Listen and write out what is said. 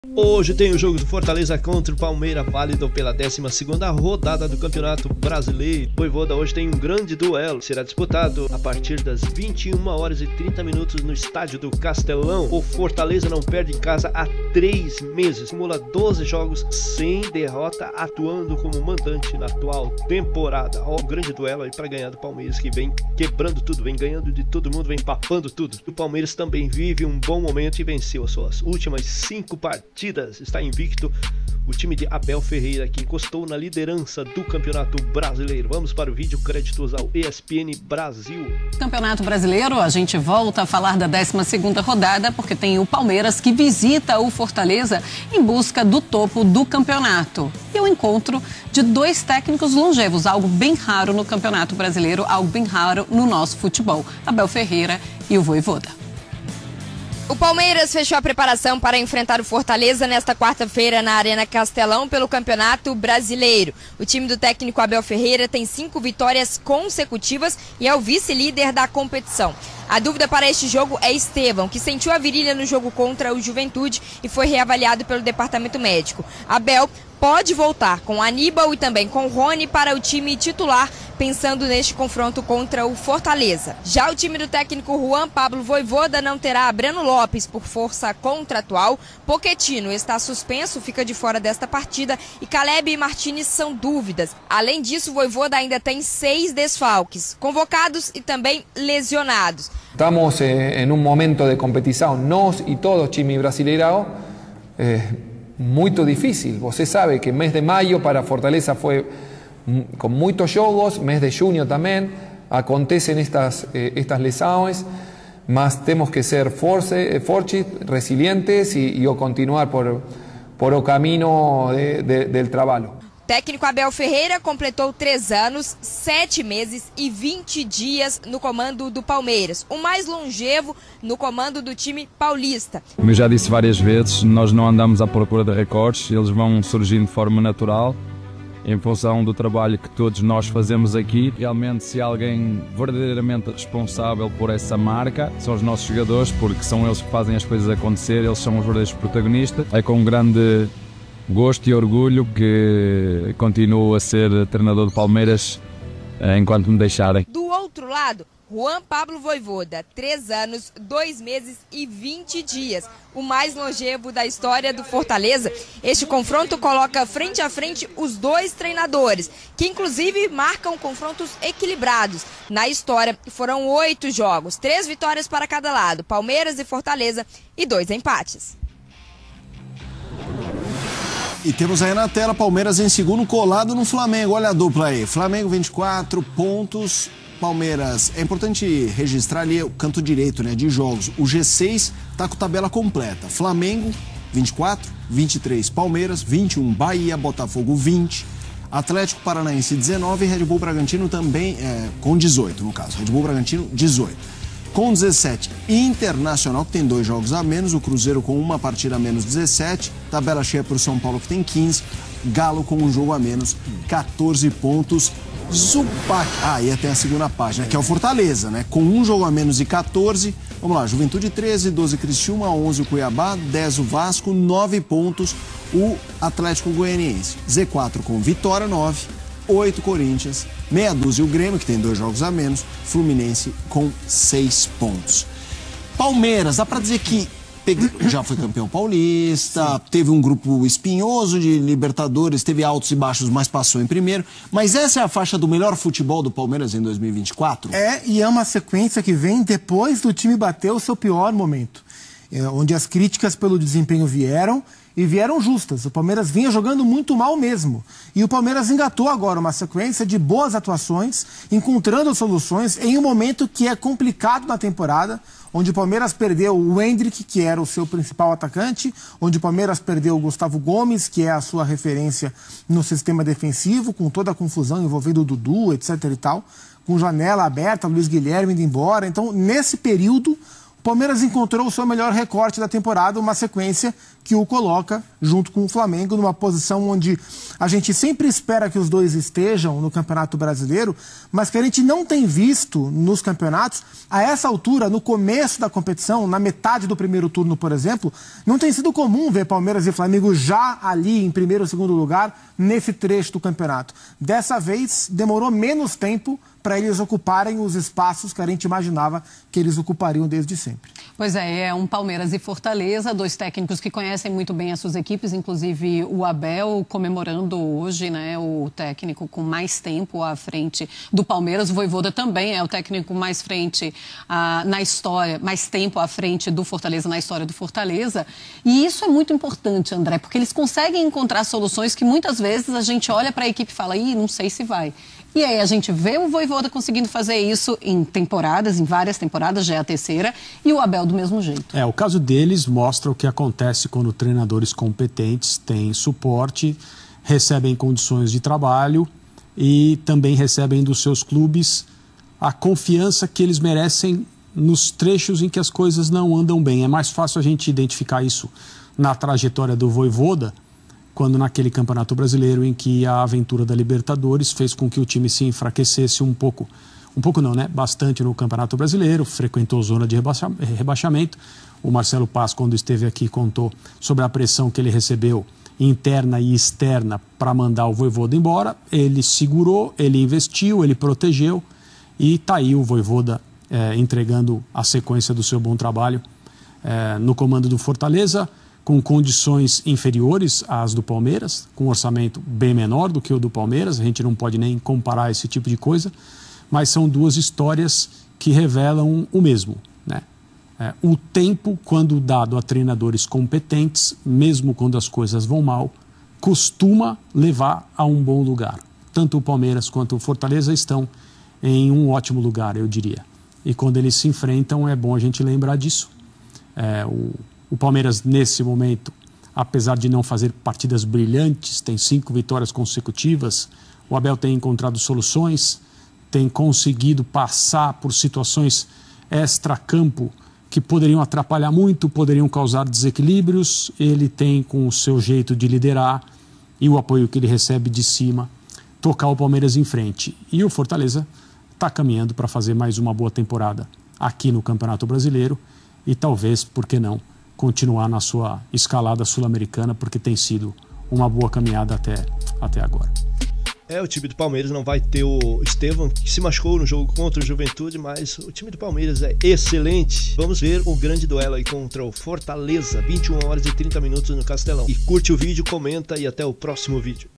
Hoje tem o jogo do Fortaleza contra o Palmeiras, válido pela 12ª rodada do Campeonato Brasileiro. O Vojvoda hoje tem um grande duelo, será disputado a partir das 21h30 no estádio do Castelão. O Fortaleza não perde em casa há 3 meses, acumula 12 jogos sem derrota, atuando como mandante na atual temporada. Ó, grande duelo aí para ganhar do Palmeiras, que vem quebrando tudo, vem ganhando de todo mundo, vem papando tudo. O Palmeiras também vive um bom momento e venceu as suas últimas 5 partidas. Está invicto o time de Abel Ferreira, que encostou na liderança do Campeonato Brasileiro. Vamos para o vídeo, créditos ao ESPN Brasil. Campeonato Brasileiro, a gente volta a falar da 12ª rodada, porque tem o Palmeiras que visita o Fortaleza em busca do topo do campeonato. E o encontro de 2 técnicos longevos, algo bem raro no Campeonato Brasileiro, algo bem raro no nosso futebol. Abel Ferreira e o Vojvoda. O Palmeiras fechou a preparação para enfrentar o Fortaleza nesta quarta-feira na Arena Castelão pelo Campeonato Brasileiro. O time do técnico Abel Ferreira tem 5 vitórias consecutivas e é o vice-líder da competição. A dúvida para este jogo é Estevão, que sentiu a virilha no jogo contra o Juventude e foi reavaliado pelo departamento médico. Abel pode voltar com Aníbal e também com Rony para o time titular, pensando neste confronto contra o Fortaleza. Já o time do técnico Juan Pablo Vojvoda não terá Breno Lopes por força contratual, Pochettino está suspenso, fica de fora desta partida e Caleb e Martínez são dúvidas. Além disso, o Vojvoda ainda tem 6 desfalques, convocados e também lesionados. Estamos em um momento de competição, nós e todo o time brasileiro, muito difícil. Você sabe que mês de maio para Fortaleza foi com muitos jogos, mês de junho também, acontecem estas lesões, mas temos que ser fortes, resilientes e continuar por o caminho do trabalho. O técnico Abel Ferreira completou 3 anos, 7 meses e 20 dias no comando do Palmeiras, o mais longevo no comando do time paulista. Como eu já disse várias vezes, nós não andamos à procura de recordes, eles vão surgindo de forma natural, em função do trabalho que todos nós fazemos aqui. Realmente, se há alguém verdadeiramente responsável por essa marca, são os nossos jogadores, porque são eles que fazem as coisas acontecer, eles são os verdadeiros protagonistas. É com um grande gosto e orgulho que continuo a ser treinador do Palmeiras enquanto me deixarem. Do outro lado, Juan Pablo Vojvoda, 3 anos, 2 meses e 20 dias, o mais longevo da história do Fortaleza. Este confronto coloca frente a frente os 2 treinadores, que inclusive marcam confrontos equilibrados. Na história foram 8 jogos, 3 vitórias para cada lado, Palmeiras e Fortaleza, e 2 empates. E temos aí na tela Palmeiras em segundo, colado no Flamengo. Olha a dupla aí. Flamengo 24 pontos. Palmeiras, é importante registrar ali o canto direito, né, de jogos. O G6 tá com tabela completa. Flamengo 24, 23 Palmeiras, 21 Bahia, Botafogo 20, Atlético Paranaense 19 e Red Bull Bragantino também com 18 no caso. Red Bull Bragantino 18. Com 17, Internacional, que tem 2 jogos a menos, o Cruzeiro com 1 partida a menos, 17, tabela cheia para o São Paulo, que tem 15, Galo com 1 jogo a menos, 14 pontos, Zupac, e até a segunda página, que é o Fortaleza, né, com 1 jogo a menos e 14, vamos lá, Juventude 13, 12 Criciúma, 11 o Cuiabá, 10 o Vasco, 9 pontos, o Atlético Goianiense, Z4 com Vitória, 9, 8 Corinthians, meia dúzia o Grêmio, que tem 2 jogos a menos, Fluminense com 6 pontos. Palmeiras, dá pra dizer que já foi campeão paulista, teve um grupo espinhoso de Libertadores, teve altos e baixos, mas passou em primeiro. Mas essa é a faixa do melhor futebol do Palmeiras em 2024? E é uma sequência que vem depois do time bater o seu pior momento, onde as críticas pelo desempenho vieram, e vieram justas. O Palmeiras vinha jogando muito mal mesmo. E o Palmeiras engatou agora uma sequência de boas atuações, encontrando soluções em um momento que é complicado na temporada, onde o Palmeiras perdeu o Hendrick, que era o seu principal atacante, onde o Palmeiras perdeu o Gustavo Gomes, que é a sua referência no sistema defensivo, com toda a confusão envolvendo o Dudu, etc. e tal, com janela aberta, Luiz Guilherme indo embora. Então, nesse período, o Palmeiras encontrou o seu melhor recorte da temporada, uma sequência que o coloca, junto com o Flamengo, numa posição onde a gente sempre espera que os dois estejam no Campeonato Brasileiro, mas que a gente não tem visto nos campeonatos. A essa altura, no começo da competição, na metade do primeiro turno, por exemplo, não tem sido comum ver Palmeiras e Flamengo já ali em primeiro ou segundo lugar nesse trecho do campeonato. Dessa vez, demorou menos tempo para eles ocuparem os espaços que a gente imaginava que eles ocupariam desde sempre. Pois é um Palmeiras e Fortaleza, dois técnicos que conhecem muito bem as suas equipes, inclusive o Abel comemorando hoje, né, o técnico com mais tempo à frente do Palmeiras. O Vojvoda também é o técnico mais frente na história, mais tempo à frente do Fortaleza na história do Fortaleza. E isso é muito importante, André, porque eles conseguem encontrar soluções que muitas vezes a gente olha para a equipe e fala, não sei se vai. E aí a gente vê o Vojvoda conseguindo fazer isso em temporadas, em várias temporadas, já é a terceira, e o Abel do mesmo jeito. O caso deles mostra o que acontece quando treinadores competentes têm suporte, recebem condições de trabalho e também recebem dos seus clubes a confiança que eles merecem nos trechos em que as coisas não andam bem. É mais fácil a gente identificar isso na trajetória do Vojvoda, quando naquele Campeonato Brasileiro em que a aventura da Libertadores fez com que o time se enfraquecesse um pouco não, né? Bastante no Campeonato Brasileiro, frequentou zona de rebaixamento. O Marcelo Paz, quando esteve aqui, contou sobre a pressão que ele recebeu interna e externa para mandar o Vojvoda embora. Ele segurou, ele investiu, ele protegeu e está aí o Vojvoda entregando a sequência do seu bom trabalho no comando do Fortaleza, com condições inferiores às do Palmeiras, com um orçamento bem menor do que o do Palmeiras. A gente não pode nem comparar esse tipo de coisa, mas são duas histórias que revelam o mesmo, né? O tempo, quando dado a treinadores competentes, mesmo quando as coisas vão mal, costuma levar a um bom lugar. Tanto o Palmeiras quanto o Fortaleza estão em um ótimo lugar, eu diria. E quando eles se enfrentam, é bom a gente lembrar disso. O Palmeiras, nesse momento, apesar de não fazer partidas brilhantes, tem 5 vitórias consecutivas. O Abel tem encontrado soluções, tem conseguido passar por situações extra-campo que poderiam atrapalhar muito, poderiam causar desequilíbrios. Ele tem, com o seu jeito de liderar e o apoio que ele recebe de cima, tocar o Palmeiras em frente. E o Fortaleza está caminhando para fazer mais uma boa temporada aqui no Campeonato Brasileiro e talvez, por que não, continuar na sua escalada sul-americana, porque tem sido uma boa caminhada até agora. O time do Palmeiras não vai ter o Estevão, que se machucou no jogo contra o Juventude, mas o time do Palmeiras é excelente. Vamos ver o grande duelo aí contra o Fortaleza, 21 horas e 30 minutos no Castelão. E curte o vídeo, comenta e até o próximo vídeo.